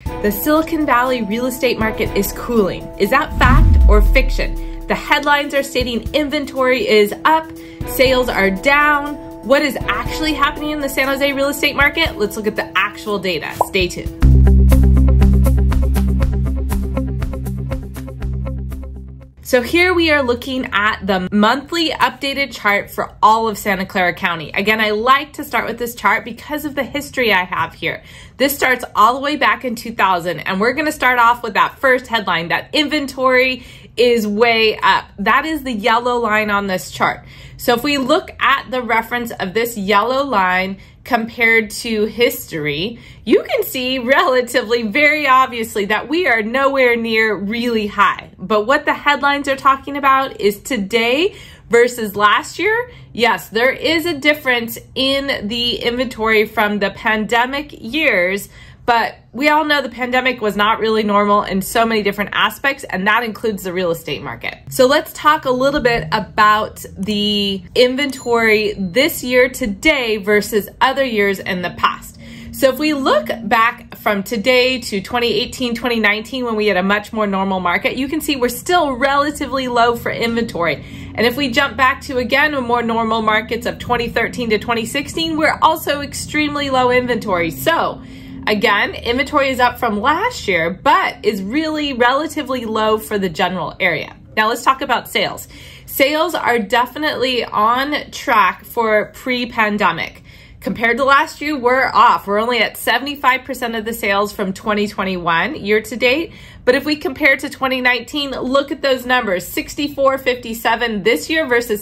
The Silicon Valley real estate market is cooling. Is that fact or fiction? The headlines are stating inventory is up, sales are down. What is actually happening in the San Jose real estate market? Let's look at the actual data. Stay tuned. So here we are looking at the monthly updated chart for all of Santa Clara County. Again, I like to start with this chart because of the history I have here. This starts all the way back in 2000, and we're gonna start off with that first headline, that inventory is way up. That is the yellow line on this chart. So if we look at the reference of this yellow line compared to history, you can see relatively, very obviously, that we are nowhere near really high. But what the headlines are talking about is today versus last year. Yes, there is a difference in the inventory from the pandemic years, but we all know the pandemic was not really normal in so many different aspects, and that includes the real estate market. So let's talk a little bit about the inventory this year today versus other years in the past. So if we look back from today to 2018, 2019, when we had a much more normal market, you can see we're still relatively low for inventory. And if we jump back to, again, more normal markets of 2013 to 2016, we're also extremely low inventory. So again, inventory is up from last year, but is really relatively low for the general area. Now let's talk about sales. Sales are definitely on track for pre-pandemic. Compared to last year, we're off. We're only at 75% of the sales from 2021 year to date. But if we compare to 2019, look at those numbers, 6457 this year versus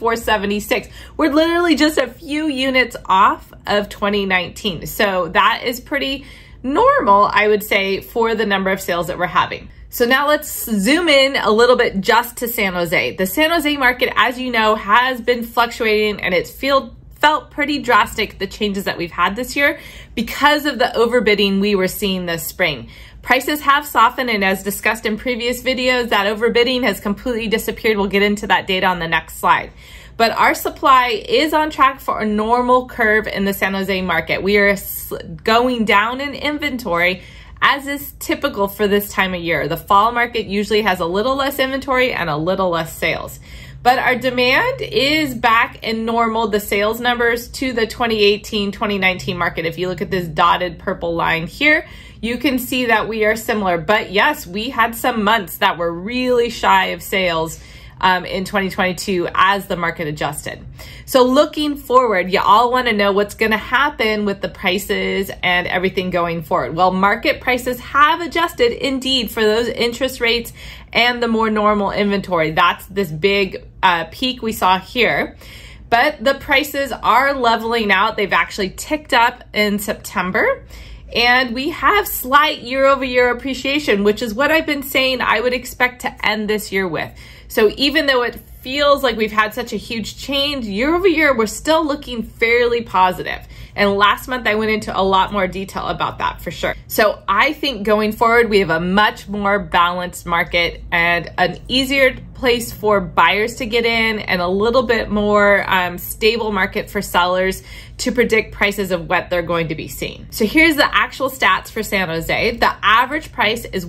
6476. We're literally just a few units off of 2019. So that is pretty normal, I would say, for the number of sales that we're having. So now let's zoom in a little bit just to San Jose. The San Jose market, as you know, has been fluctuating, and it's felt pretty drastic, the changes that we've had this year, because of the overbidding we were seeing this spring. Prices have softened, and as discussed in previous videos, that overbidding has completely disappeared. We'll get into that data on the next slide. But our supply is on track for a normal curve in the San Jose market. We are going down in inventory, as is typical for this time of year. The fall market usually has a little less inventory and a little less sales. But our demand is back in normal, the sales numbers, to the 2018, 2019 market. If you look at this dotted purple line here, you can see that we are similar. But yes, we had some months that were really shy of sales in 2022 as the market adjusted. So looking forward, you all want to know what's going to happen with the prices and everything going forward. Well, market prices have adjusted indeed for those interest rates and the more normal inventory. That's this big peak we saw here. But the prices are leveling out. They've actually ticked up in September. And we have slight year-over-year appreciation, which is what I've been saying I would expect to end this year with. So even though it feels like we've had such a huge change, year-over-year, we're still looking fairly positive. And last month, I went into a lot more detail about that for sure. So I think going forward, we have a much more balanced market and an easier place for buyers to get in, and a little bit more stable market for sellers to predict prices of what they're going to be seeing. So here's the actual stats for San Jose. The average price is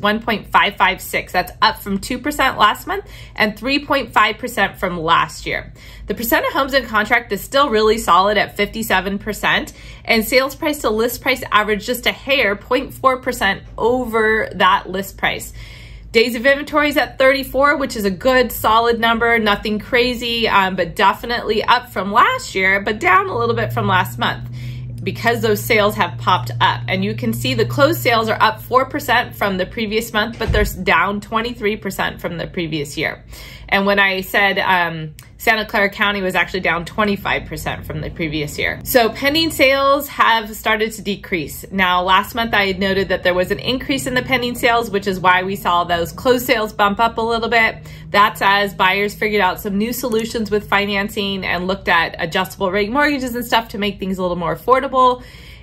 1.556. That's up from 2% last month and 3.5% from last year. The percent of homes in contract is still really solid at 57%, and sales price to list price average just a hair, 0.4% over that list price. Days of inventory is at 34, which is a good solid number, nothing crazy, but definitely up from last year, but down a little bit from last month because those sales have popped up. And you can see the closed sales are up 4% from the previous month, but they're down 23% from the previous year. And when I said Santa Clara County was actually down 25% from the previous year. So pending sales have started to decrease. Now, last month I had noted that there was an increase in the pending sales, which is why we saw those closed sales bump up a little bit. That's as buyers figured out some new solutions with financing and looked at adjustable rate mortgages and stuff to make things a little more affordable.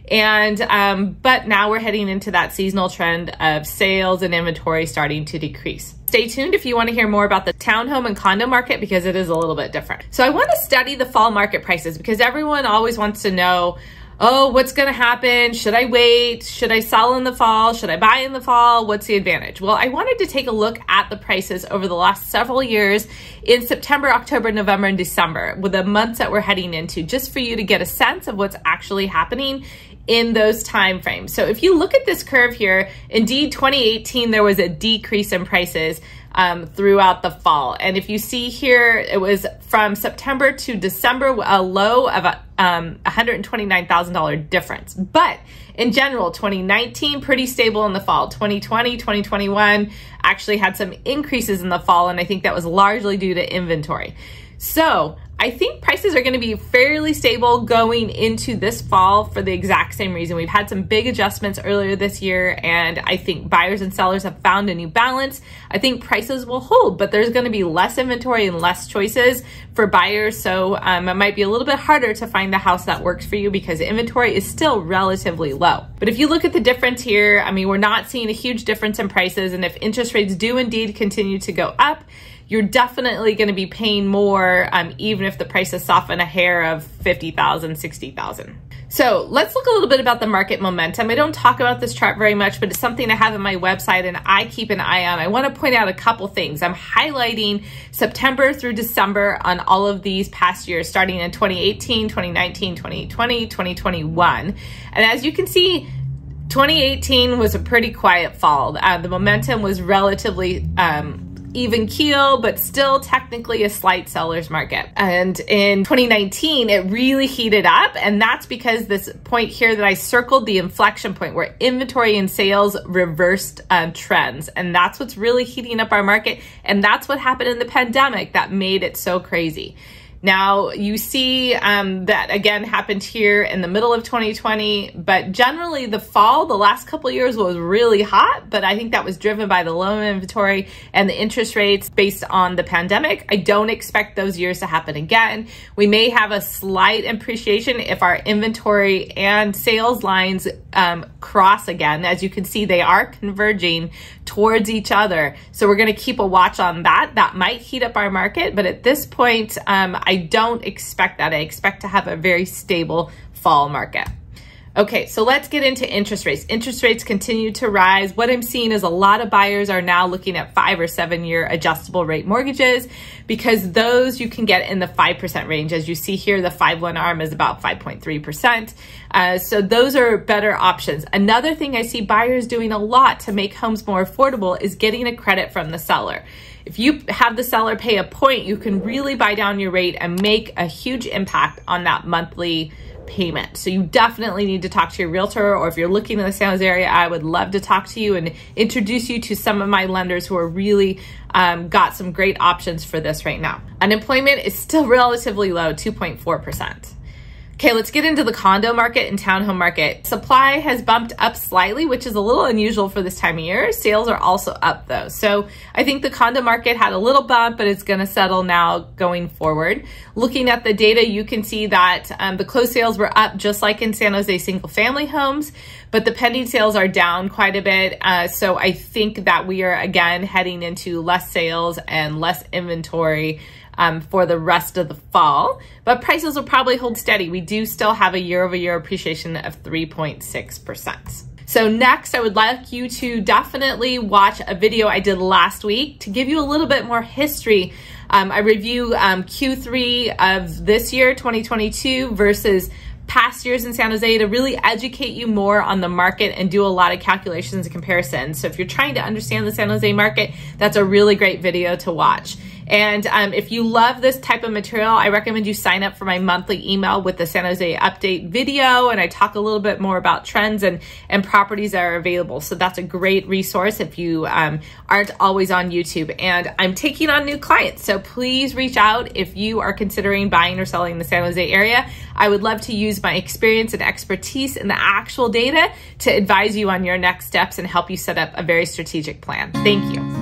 And but now we're heading into that seasonal trend of sales and inventory starting to decrease. Stay tuned if you want to hear more about the townhome and condo market, because it is a little bit different. So I want to study the fall market prices because everyone always wants to know, oh, what's going to happen? Should I wait? Should I sell in the fall? Should I buy in the fall? What's the advantage? Well, I wanted to take a look at the prices over the last several years in September, October, November, and December, with the months that we're heading into, just for you to get a sense of what's actually happening in those time frames. So if you look at this curve here, indeed 2018, there was a decrease in prices throughout the fall. And if you see here, it was from September to December, a low of $129,000 difference. But in general, 2019, pretty stable in the fall. 2020, 2021 actually had some increases in the fall, and I think that was largely due to inventory. So I think prices are going to be fairly stable going into this fall for the exact same reason. We've had some big adjustments earlier this year, and I think buyers and sellers have found a new balance. I think prices will hold, but there's going to be less inventory and less choices for buyers. So it might be a little bit harder to find the house that works for you because inventory is still relatively low. But if you look at the difference here, I mean, we're not seeing a huge difference in prices. And if interest rates do indeed continue to go up, you're definitely going to be paying more, even if the prices soften a hair of $50,000, $60,000. So let's look a little bit about the market momentum. I don't talk about this chart very much, but it's something I have on my website and I keep an eye on. I want to point out a couple things. I'm highlighting September through December on all of these past years, starting in 2018, 2019, 2020, 2021. And as you can see, 2018 was a pretty quiet fall. The momentum was relatively even keel, but still technically a slight seller's market. And in 2019, it really heated up. And that's because this point here that I circled, the inflection point where inventory and sales reversed trends. And that's what's really heating up our market. And that's what happened in the pandemic that made it so crazy. Now, you see that again happened here in the middle of 2020, but generally the fall, the last couple of years was really hot, but I think that was driven by the low inventory and the interest rates based on the pandemic. I don't expect those years to happen again. We may have a slight appreciation if our inventory and sales lines cross again. As you can see, they are converging towards each other. So we're going to keep a watch on that. That might heat up our market, but at this point, I don't expect that. I expect to have a very stable fall market. Okay, so let's get into interest rates. Interest rates continue to rise. What I'm seeing is a lot of buyers are now looking at 5 or 7 year adjustable rate mortgages because those you can get in the 5% range. As you see here, the 5/1 ARM is about 5.3%. So those are better options. Another thing I see buyers doing a lot to make homes more affordable is getting a credit from the seller. If you have the seller pay a point, you can really buy down your rate and make a huge impact on that monthly payment. So you definitely need to talk to your realtor, or if you're looking in the San Jose area, I would love to talk to you and introduce you to some of my lenders who are really got some great options for this right now. Unemployment is still relatively low, 2.4%. Okay, let's get into the condo market and townhome market. Supply has bumped up slightly, which is a little unusual for this time of year. Sales are also up though. So I think the condo market had a little bump, but it's gonna settle now going forward. Looking at the data, you can see that the closed sales were up just like in San Jose single family homes, but the pending sales are down quite a bit. So I think that we are again heading into less sales and less inventory for the rest of the fall, but prices will probably hold steady. We do still have a year-over-year appreciation of 3.6%. So next, I would like you to definitely watch a video I did last week to give you a little bit more history. I review Q3 of this year, 2022, versus past years in San Jose to really educate you more on the market and do a lot of calculations and comparisons. So if you're trying to understand the San Jose market, that's a really great video to watch. And if you love this type of material, I recommend you sign up for my monthly email with the San Jose update video. And I talk a little bit more about trends and properties that are available. So that's a great resource if you aren't always on YouTube. And I'm taking on new clients. So please reach out if you are considering buying or selling in the San Jose area. I would love to use my experience and expertise in the actual data to advise you on your next steps and help you set up a very strategic plan. Thank you.